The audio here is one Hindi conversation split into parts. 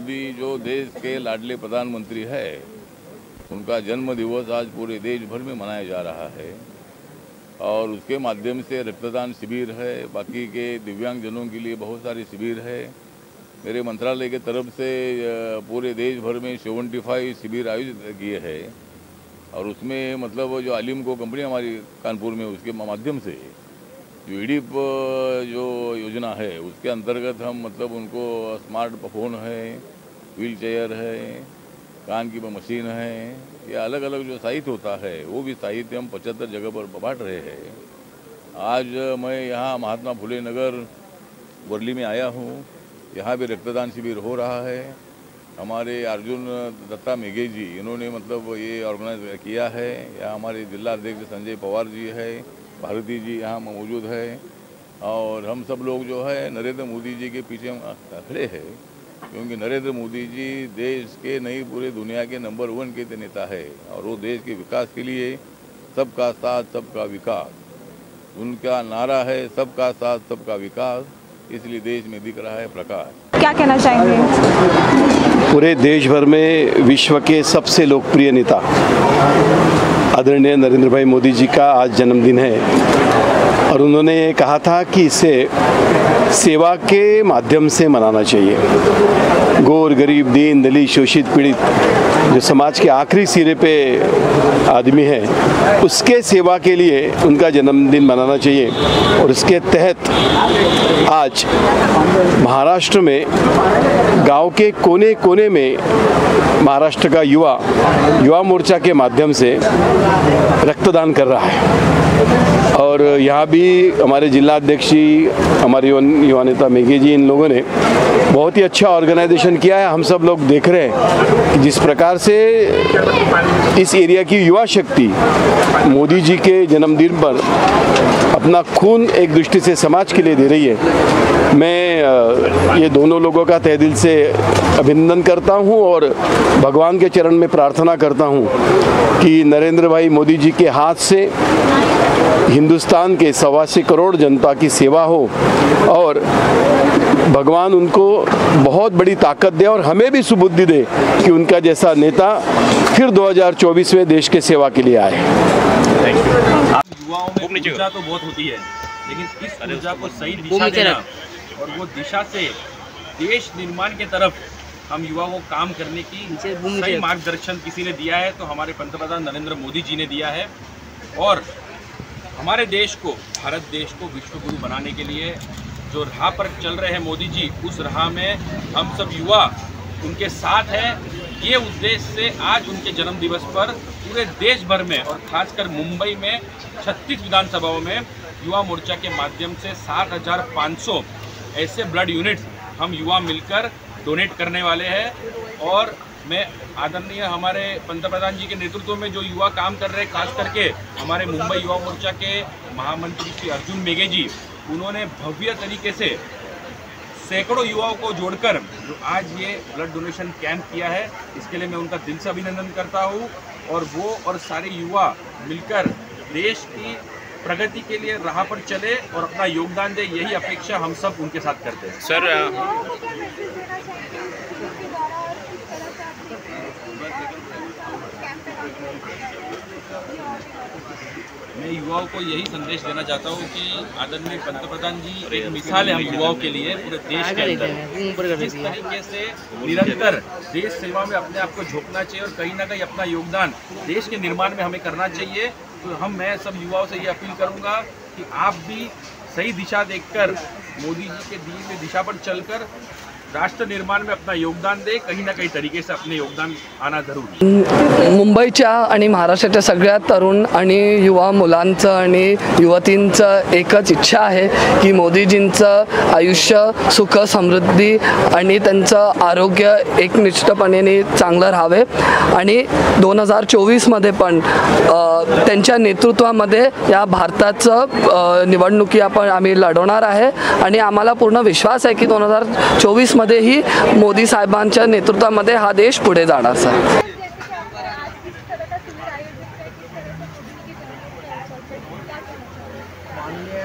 मोदी जो देश के लाडले प्रधानमंत्री है, उनका जन्म दिवस आज पूरे देश भर में मनाया जा रहा है और उसके माध्यम से रक्तदान शिविर है, बाकी के दिव्यांगजनों के लिए बहुत सारे शिविर है। मेरे मंत्रालय के तरफ से पूरे देश भर में 75 शिविर आयोजित किए हैं और उसमें मतलब जो आलिमको कंपनी हमारी कानपुर में, उसके माध्यम से जो ईडीप जो योजना है उसके अंतर्गत हम मतलब उनको स्मार्ट फोन है, व्हील चेयर है, कान की मशीन है, या अलग अलग जो साहित्य होता है वो भी साहित्य हम 75 जगह पर बांट रहे हैं। आज मैं यहाँ महात्मा फुले नगर वर्ली में आया हूँ, यहाँ भी रक्तदान शिविर हो रहा है। हमारे अर्जुन दत्ता मेघे जी, इन्होंने मतलब ये ऑर्गेनाइज किया है। यहाँ हमारे जिला अध्यक्ष संजय पवार जी है, भारती जी यहाँ मौजूद है और हम सब लोग जो है नरेंद्र मोदी जी के पीछे हम खड़े हैं, क्योंकि नरेंद्र मोदी जी देश के नहीं पूरे दुनिया के नंबर 1 के नेता है और वो देश के विकास के लिए सबका साथ सबका विकास, उनका नारा है सबका साथ सबका विकास, इसलिए देश में दिख रहा है प्रकाश। क्या कहना चाहेंगे? पूरे देश भर में विश्व के सबसे लोकप्रिय नेता आदरणीय नरेंद्र भाई मोदी जी का आज जन्मदिन है और उन्होंने ये कहा था कि इसे सेवा के माध्यम से मनाना चाहिए। गोर गरीब दीन दलित शोषित पीड़ित जो समाज के आखिरी सिरे पे आदमी है, उसके सेवा के लिए उनका जन्मदिन मनाना चाहिए और इसके तहत आज महाराष्ट्र में गांव के कोने कोने में महाराष्ट्र का युवा मोर्चा के माध्यम से रक्तदान कर रहा है और यहाँ भी हमारे जिला अध्यक्ष जी, हमारे युवा नेता मेघे जी, इन लोगों ने बहुत ही अच्छा ऑर्गेनाइजेशन किया है। हम सब लोग देख रहे हैं कि जिस प्रकार से इस एरिया की युवा शक्ति मोदी जी के जन्मदिन पर अपना खून एक दृष्टि से समाज के लिए दे रही है। मैं ये दोनों लोगों का तहे दिल से अभिनंदन करता हूं और भगवान के चरण में प्रार्थना करता हूं कि नरेंद्र भाई मोदी जी के हाथ से हिंदुस्तान के 125 करोड़ जनता की सेवा हो और भगवान उनको बहुत बड़ी ताकत दे और हमें भी सुबुद्धि दे कि उनका जैसा नेता फिर 2024 में देश के सेवा के लिए आए। युवाओं में ऊर्जा तो बहुत होती है, लेकिन इस ऊर्जा को सही दिशा देना और वो दिशा से देश निर्माण के तरफ हम युवाओं को काम करने की सही मार्गदर्शन किसी ने दिया है तो हमारे पंतप्रधान नरेंद्र मोदी जी ने दिया है। और हमारे देश को, भारत देश को विश्व गुरु बनाने के लिए जो राह पर चल रहे हैं मोदी जी, उस राह में हम सब युवा उनके साथ हैं। ये उद्देश्य से आज उनके जन्म दिवस पर पूरे देश भर में और खासकर मुंबई में 36 विधानसभाओं में युवा मोर्चा के माध्यम से 7,500 ऐसे ब्लड यूनिट्स हम युवा मिलकर डोनेट करने वाले हैं। और मैं आदरणीय हमारे पंतप्रधान जी के नेतृत्व में जो युवा काम कर रहे हैं, खास करके हमारे मुंबई युवा मोर्चा के महामंत्री श्री अर्जुन मेघे जी, उन्होंने भव्य तरीके से सैकड़ों युवाओं को जोड़कर जो आज ये ब्लड डोनेशन कैंप किया है, इसके लिए मैं उनका दिल से अभिनंदन करता हूँ। और वो और सारे युवा मिलकर देश की प्रगति के लिए राह पर चले और अपना योगदान दे, यही अपेक्षा हम सब उनके साथ करते हैं। सर मैं युवाओं को यही संदेश देना चाहता हूँ कि आदरणीय पंतप्रधान जी एक मिसाल है हम युवाओं के लिए पूरे देश के अंदर। जिस तरीके से निरंतर देश सेवा में अपने आप को झोंकना चाहिए और कहीं ना कहीं अपना योगदान देश के निर्माण में हमें करना चाहिए, तो मैं सब युवाओं से ये अपील करूँगा कि आप भी सही दिशा देखकर मोदी जी के दिए हुए दिशा पर चलकर राष्ट्र निर्माण में अपना योगदान दे, कहीं ना कहीं तरीके से अपने योगदान आना जरूरी। मुंबईच्या आणि महाराष्ट्राच्या सगळ्या तरुण आणि युवा मुलांचं आणि युवतींचं एकच इच्छा आहे की मोदीजींचं आयुष्य सुख समृद्धी आणि त्यांचं आरोग्य एकनिष्ठपणे चांगलं राहावे आणि 2024 मध्ये पण त्यांच्या नेतृत्वामध्ये या भारताचं निवडणुकी आम्ही लढवणार आहे आणि आम्हाला पूर्ण विश्वास आहे की 2024 मध्ये ही मोदी साहेबांच्या नेतृत्वामध्ये हा देश पुढे जाणार सर। माननीय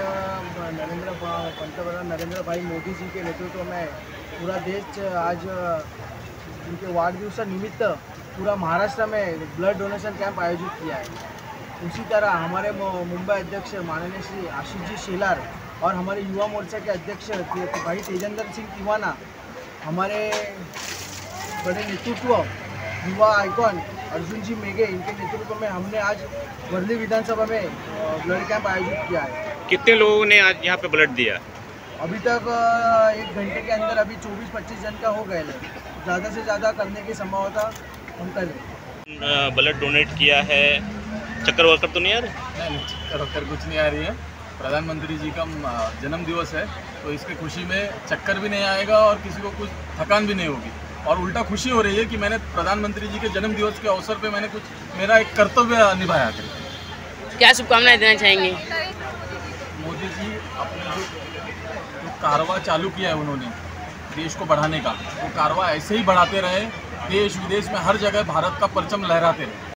पंतप्रधान नरेंद्र भाई मोदी जी के नेतृत्व में पूरा देश आज उनके वाढदिवसानिमित्त पूरा महाराष्ट्र में ब्लड डोनेशन कैंप आयोजित किया है। उसी तरह हमारे मुंबई अध्यक्ष माननीय श्री आशीष जी शेलार और हमारे युवा मोर्चा के अध्यक्ष भाई तेजेंद्र सिंह तिवाना, हमारे बड़े नेतृत्व युवा आइकॉन अर्जुन जी मेघे, इनके नेतृत्व में हमने आज वर्ली विधानसभा में ब्लड कैंप आयोजित किया है। कितने लोगों ने आज यहाँ पे ब्लड दिया? अभी तक 1 घंटे के अंदर अभी 24-25 जन का हो गए हैं। ज़्यादा से ज़्यादा करने की संभावना हम करें। ब्लड डोनेट किया है, चक्कर वक्कर तो नहीं आ रही? नहीं, चक्कर वक्कर कुछ नहीं आ रही है। प्रधानमंत्री जी का जन्म दिवस है, तो इसके खुशी में चक्कर भी नहीं आएगा और किसी को कुछ थकान भी नहीं होगी। और उल्टा खुशी हो रही है कि मैंने प्रधानमंत्री जी के जन्म दिवस के अवसर पे मैंने कुछ मेरा एक कर्तव्य निभाया था। क्या शुभकामनाएं देना चाहेंगे? मोदी जी अपने जो कारवा चालू किया है उन्होंने देश को बढ़ाने का, वो कारवा ऐसे ही बढ़ाते रहे, देश विदेश में हर जगह भारत का परचम लहराते रहे।